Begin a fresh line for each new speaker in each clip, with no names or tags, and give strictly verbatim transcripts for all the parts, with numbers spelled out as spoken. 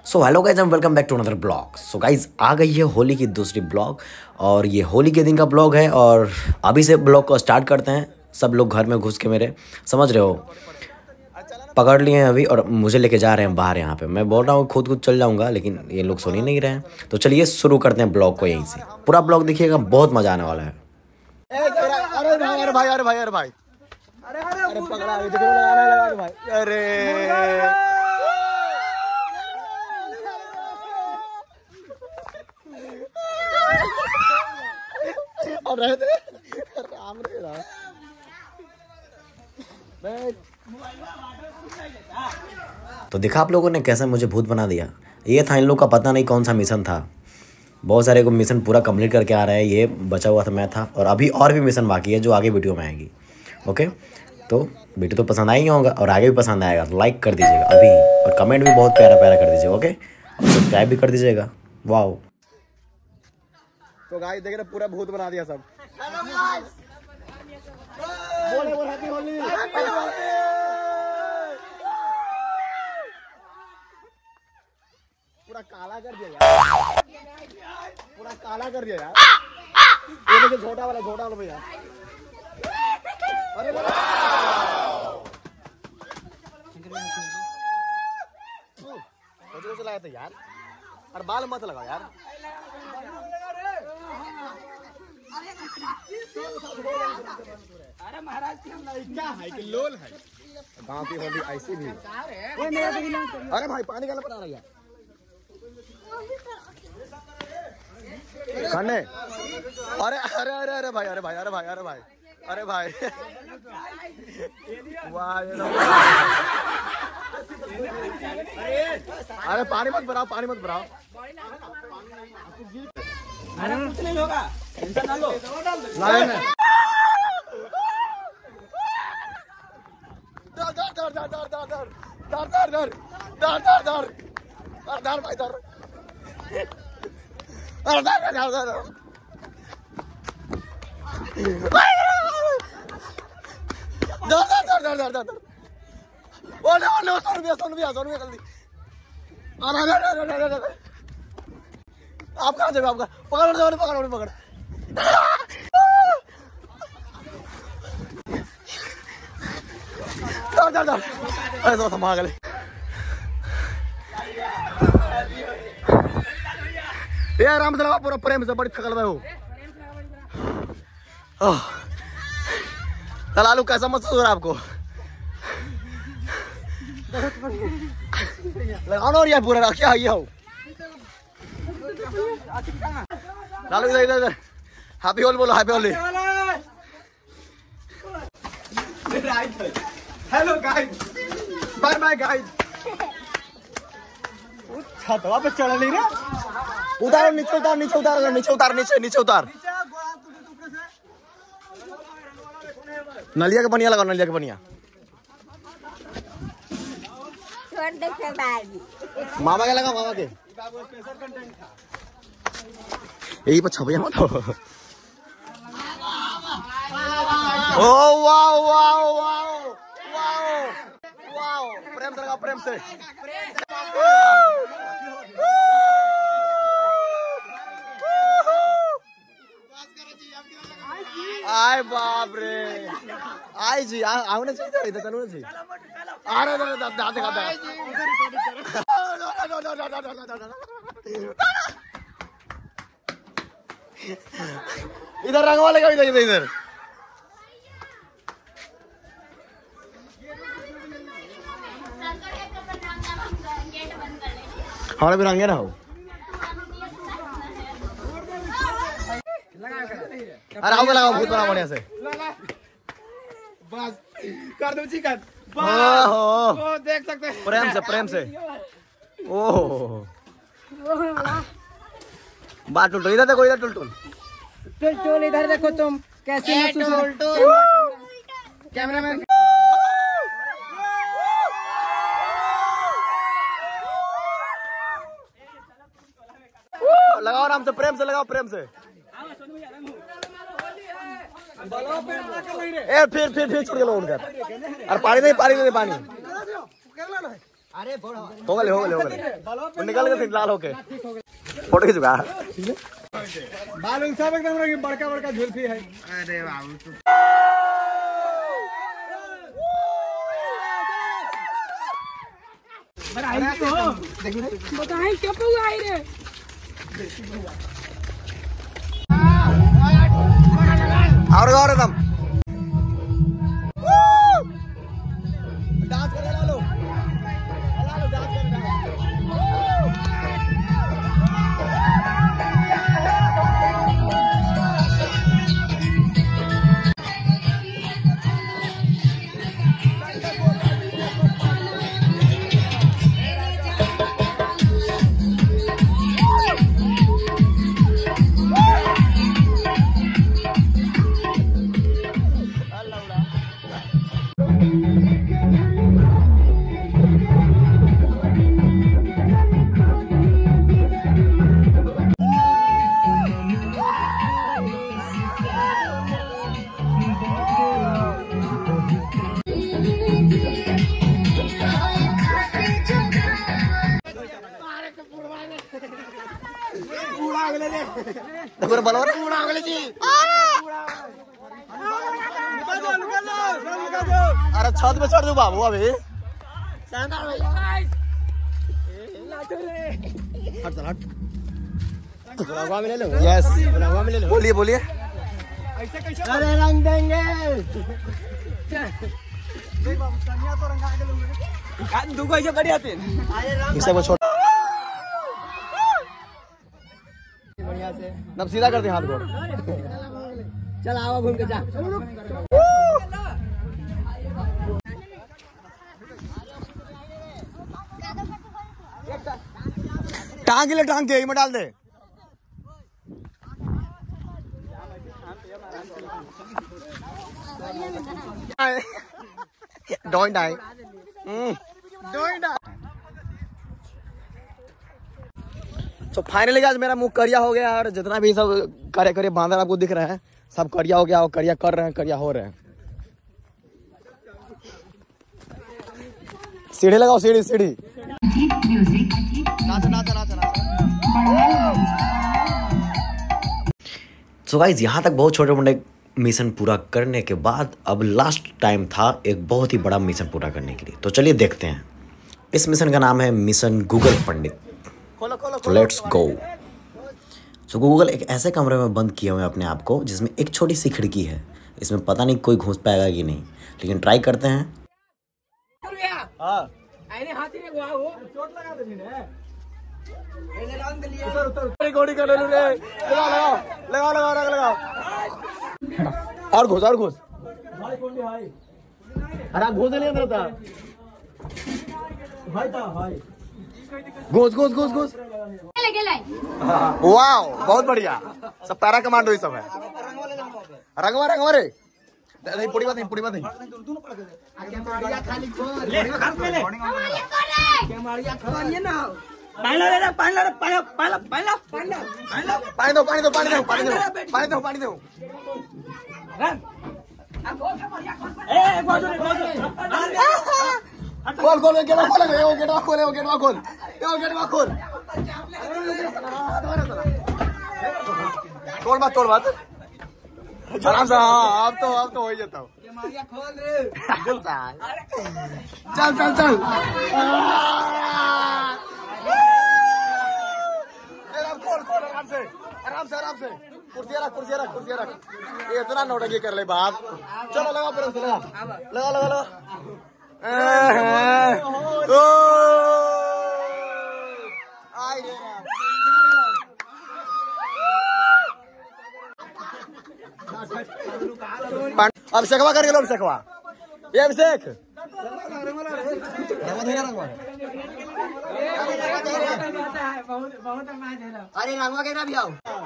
So hello guys and welcome back to another blog. So guys आ गई है होली की दूसरी ब्लॉग और ये होली के दिन का ब्लॉग है और अभी से ब्लॉग को स्टार्ट करते हैं। सब लोग घर में घुस के मेरे समझ रहे हो पकड़ लिए हैं अभी और मुझे लेके जा रहे हैं बाहर। यहाँ पे मैं बोल रहा हूँ खुद खुद चल जाऊँगा लेकिन ये लोग सुन ही नहीं रहे हैं। तो चलिए शुरू करते हैं ब्लॉग को यहीं से। पूरा ब्लॉग देखिएगा, बहुत मजा आने वाला है।
अरे भाई अरे भाई अरे भाई अरे भाई अरे अरे पकड़ा लगाने भाई अरे और रहते राम रे राम।
तो देखा आप लोगों ने कैसे मुझे भूत बना दिया। ये था इन लोग का पता नहीं कौन सा मिशन था। बहुत सारे को मिशन पूरा कंप्लीट करके आ रहा है। ये बचा हुआ था मैं था और अभी और भी मिशन बाकी है जो आगे वीडियो में आएगी। ओके तो वीडियो तो पसंद आई होगा और आगे भी पसंद आएगा तो लाइक कर दीजिएगा अभी और कमेंट भी बहुत प्यारा प्यारा कर दीजिएगा। ओके और सब्सक्राइब भी कर दीजिएगा। वाओ
तो गाइस देख रहे पूरा भूत बना दिया सब। बोले बोले हैप्पी होली पूरा काला कर दिया यार, पूरा काला कर दिया यार। ये देखो छोटा वाला छोटा वाला भैया। अरे मुझे चलाया था यार और बाल मत लगाओ यार। अरे महाराज क्या है कि लोल है गाँव की होली ऐसी भी। अरे भाई पानी का बना रहा है खाने। अरे अरे अरे अरे भाई अरे भाई अरे भाई अरे भाई अरे भाई वाह अरे पानी मत भराओ पानी मत भराओ। अरे कुछ नहीं होगा टेंशन ना लो। डर डर डर डर डर डर डर डर डर डर डर डर डर डर भाई डर डर डर डर डर डर डर डर डर। ओ नो नो सौ रुपया सौ रुपया सौ रुपया जल्दी। अरे अरे अरे अरे अरे आप कहाँ जाओगे आपका पकड़ पकड़ पकड़ पकड़। डर डर डर अरे तो थमा गले ये आराम से लगा पूरा प्रेम से बड़ी थकल में हो। लालू कैसा महसूस हो रहा है आपको? लगाओ और यार पूरा क्या ये हो लालू इधर इधर इधर हैप्पी होली बोलो happy Holi. Hello guys bye bye guys. छतवा पे चढ़ नहीं रे उतार नीचे उतार नीचे उतार नीचे उतार नीचे नीचे उतार। नलिया के बनिया लगाओ नलिया के बनिया। मामा के लगा मामा के यही पर छपे मत हो। Oh wow wow wow wow wow प्रेम से लगा प्रेम से। आय बाप रे आई जी आने चाहिए इधर चलना चाहिए। अरे दादा दादा इधर रंग वाले का इधर इधर इधर। हमारे भी रंगे ना हो। अरे आओ लगाओ भूत बना बढ़िया से बस कर दो चिकन। ओहो देख सकते हैं प्रेम से प्रेम से। ओह बात टुल इधर देखो इधर टुल टुल
टुल टुल इधर देखो तुम कैसे टुल टुल कैमरामैन।
लगाओ आराम से प्रेम से लगाओ प्रेम से। ए फिर फिर फिर छोड़ के लो उनका। अरे पानी नहीं पानी नहीं पानी
अरे
हो गए हो गए हो गए निकल गए लाल होके फोटो खिंचवा
बाल उन सब एकदम बड़का बड़का झुलफी है। अरे बाबू तू
बताए क्या पहुआ आई रे
और और एकदम डांस कर ला लो ला लो डांस कर देखो बलवा पूरा हो गले जी अरे छत पे चढ़ दो बाबू अभी हट चल हट बुलावा में ले लो यस बुलावा में ले लो बोलिए बोलिए ऐसे कैसे अरे रंग देंगे कन्या तो रंगा के लोगे दुगो ऐसे बढ़िया थे अरे रंग इसे वो छोड़ बढ़िया से नब सीधा कर दे हाथ को चल आओ घूम के जा टांग ले टांग के में डाल दे डोइन डाई डोइन डाई तो फाइनली आज मेरा मुंह करिया हो गया और जितना भी सब करे करे बांदर आपको दिख रहा है सब करिया हो गया और करिया कर रहे हैं करिया हो रहे हैं। सीढ़ी लगाओ सीढ़ी सीढ़ी नाच नाच नाच नाच।
सो गाइस यहाँ तक बहुत छोटे मोटे मिशन पूरा करने के बाद अब लास्ट टाइम था एक बहुत ही बड़ा मिशन पूरा करने के लिए। तो चलिए देखते हैं। इस मिशन का नाम है मिशन गूगल पंडित। तो लेट्स गो। सो गूगल एक ऐसे कमरे में बंद किए हुए अपने आप को जिसमें एक छोटी सी खिड़की है। इसमें पता नहीं कोई घुस पाएगा कि नहीं, लेकिन ट्राई करते हैं।
और घुस और घुस अरे घुस नहीं अंदर था भाई था भाई घुस घुस घुस घुस वाओ बहुत बढ़िया सब पैरा कमांडो ही सब है। रंगवा रंगवा रे नहीं पूरी बात नहीं पूरी बात नहीं पानी दो पानी दो पानी दो पानी दो पानी दो पानी दो खोल खोल गेटवा खोल गेटवा खोल गेटवा खोल गेटवा खोल तोड़ मत तोड़ मत आराम से। हाँ अब तो अब तो हो ही जाता हूँ। चल चल चल खोल खोल आराम से आराम से आराम से कुर्सी रख कुर्सी रख कुर्सी रख ये इतना नौटंकी कर ले बाप। चलो लगा फिर लगा लगा लगा लगा अभिषेकवा करके लो अभिषेकवा ये अभिषेक अरे रंगवा के ना भी आओ।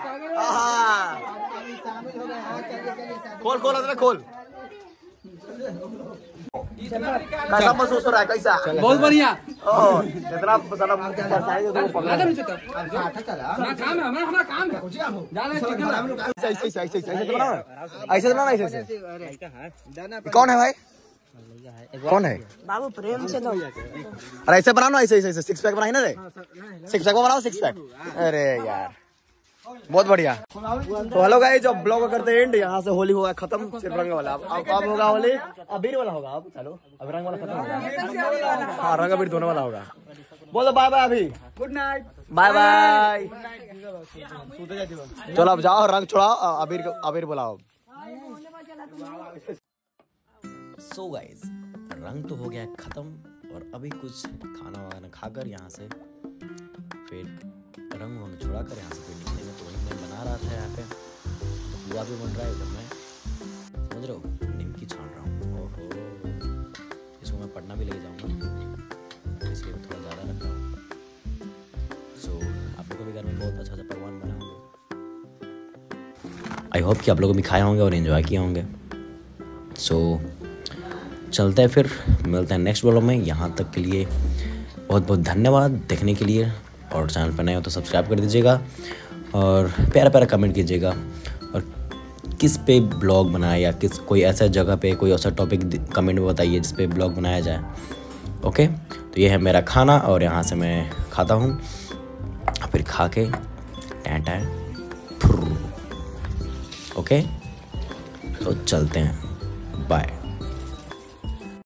खोल खोल अंदर खोल। कैसा महसूस हो रहा है कैसा?
बहुत बढ़िया।
जितना
काम है हमारा काम है।
ऐसे ऐसे ऐसे ऐसे बनाना ऐसे बनाना ऐसे। कौन है भाई? कौन है
बाबू प्रेम से दो।
अरे ऐसे बनाओ ना, ऐसे ऐसे सिक्स पैक बनाई ना रे, सिक्स पैक बनाओ सिक्स पैक। अरे यार बहुत बढ़िया। तो हेलो गाइस, जो ब्लॉग करते हैं एंड, यहाँ से होली होगा खत्म, सिर्फ रंग वाला। अब कब होगा होली? अबीर वाला होगा। अब चलो अब रंग वाला खत्म होगा। हाँ रंग अबीर दोनों वाला होगा। बोलो बाय बाय अभी, गुड नाइट, बाय बाय। चलो अब जाओ, रंग छोड़ाओ, अबीर अबीर बुलाओ।
सो गाइज रंग तो हो गया खत्म और अभी कुछ खाना वाना खाकर यहाँ से फिर रंग वंग छुड़ा कर यहाँ से फिर निकलेंगे। तो वहीं मैं बना रहा था यहाँ पे, हुआ भी बन रहा है इधर, मैं समझ रहे हो निमकी छान रहा हूँ। ओहो, इसको मैं पढ़ना भी लेके जाऊँगा, इसलिए मैं थोड़ा ज़्यादा रख रहा हूँ। सो आप लोगों के भी घर में बहुत अच्छा अच्छा पकवान बने होंगे। आई होप कि आप लोगों भी खाए होंगे और इन्जॉय किए होंगे। सो चलते हैं, फिर मिलते हैं नेक्स्ट ब्लॉग में। यहाँ तक के लिए बहुत बहुत धन्यवाद देखने के लिए, और चैनल पर नए हो तो सब्सक्राइब कर दीजिएगा और प्यारा प्यारा कमेंट कीजिएगा, और किस पे ब्लॉग बनाए या किस कोई ऐसा जगह पे कोई ऐसा टॉपिक कमेंट में बताइए जिस पे ब्लॉग बनाया जाए। ओके, तो ये है मेरा खाना और यहाँ से मैं खाता हूँ, फिर खा के टैं टैं ओके, तो चलते हैं, बाय।